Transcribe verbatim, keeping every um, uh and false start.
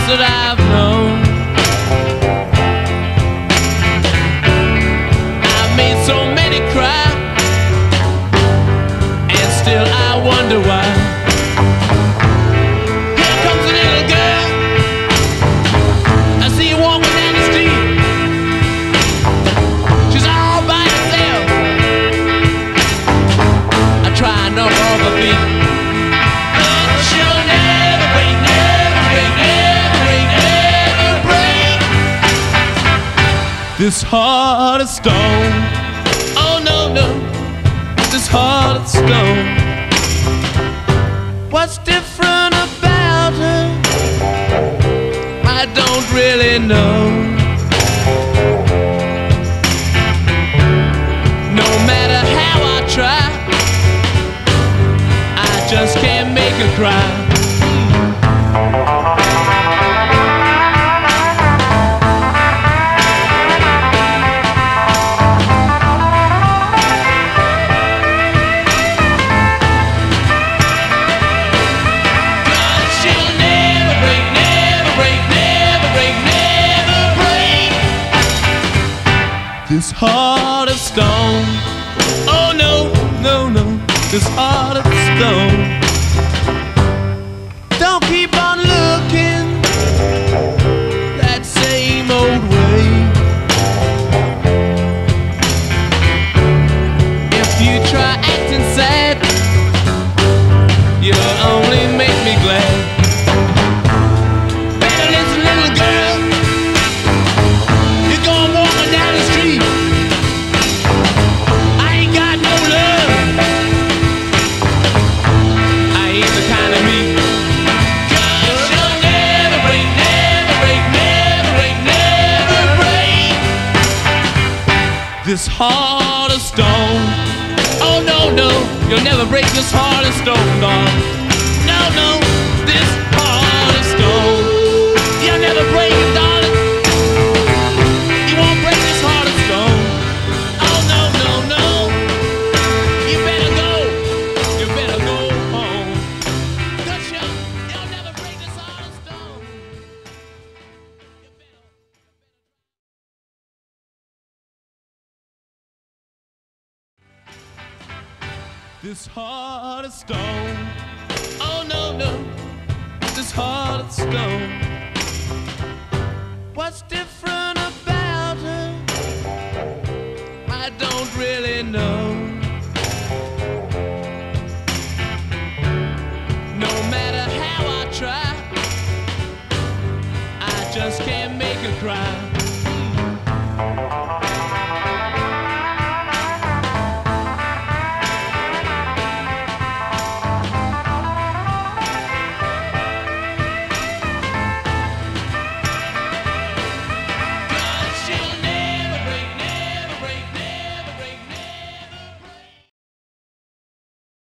that I've known. I've made so many cry, and still I wonder why. Here comes a little girl, I see her walking down the street. She's all by herself, I try and knock off her feet. This heart of stone, oh no, no, this heart of stone. What's different about her? I don't really know. No matter how I try, I just can't make her cry. This heart of stone, oh no, no, no, this heart of stone. Don't keep on looking that same old way. If you try acting sad, you'll only make me glad. This heart of stone, oh no, no, you'll never break this heart of stone, darling. No, no, this heart of stone, you'll never break it, darling. You won't break this heart of stone. Oh no, no, no, you better go, you better go home, 'cause you'll, you'll never break this heart of stone. This heart of stone, oh no, no, this heart of stone. What's different about her? I don't really know. No matter how I try, I just can't make her cry.